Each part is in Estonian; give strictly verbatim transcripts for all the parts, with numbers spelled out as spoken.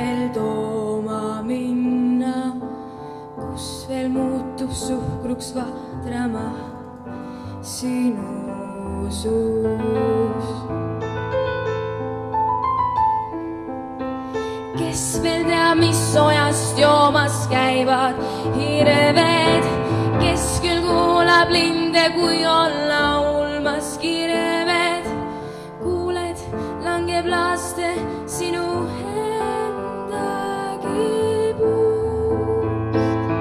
veel tooma minna, kus veel muutub suhkruks vahtrama sinu suus. Kes veel teab, mis sojast joomas käivad hirved, kes küll kuulab linde, kui olla ulmas kirved. Kuuled, langeb laste sinu enda kibust.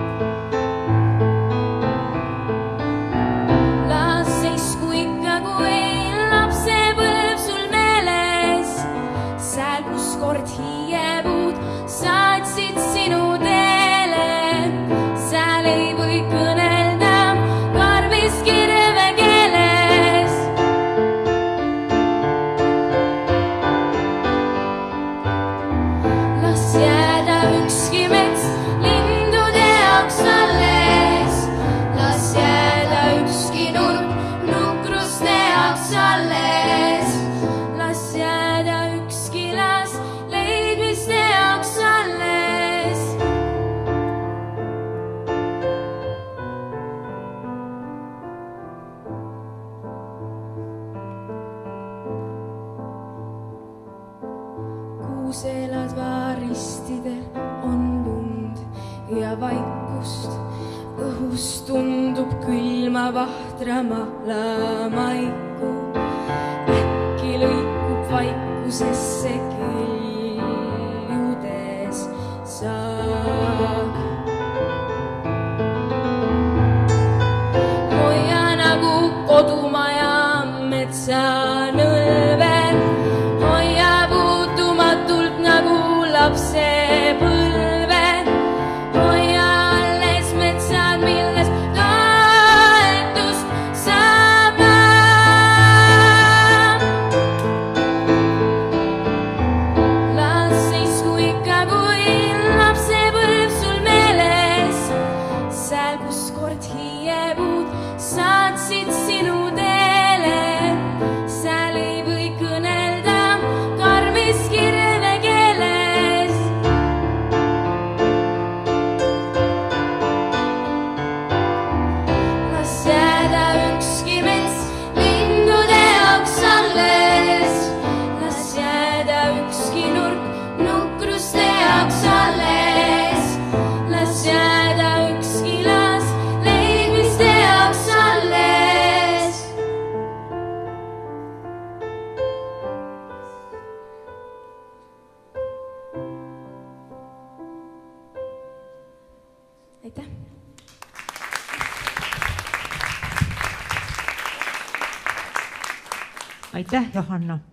Las seisku ikka, kui lapse põlv sul meeles, sääl, kus kord hiiepuud saatsid sinu teele. Sääl ei või kõnelda karmis kirve keeles. Las jääda ükski mets lindude jaoks alles. Las jääda ükski nurk nukruste jaoks alles. Las jääda ükski las leidmiste jaoks alles. Kuuselad vaaristidel on lund ja vaikust. Õhus tundub külma vahtrama laamaiku. Äkki lõikub vaikusesse kiljudes saag. Hoia nagu kodumaja metsanõlvel, hoia puutumatult nagu lapse põlve. Hoia alles metsad, millest toetust saab laam. Las seisku ikka, kui lapse põlv sul meeles, sääl, kus kord hiiepuud saatsid sinu teele. Sääl ei või kõnelda karmis kirve keeles. Las jääda ükski mets lindude jaoks alles. Las jääda ükski nurk nukruste jaoks alles. Las jääda ükski las leidmiste jaoks alles. Aitäh! Aitäh, Johanna!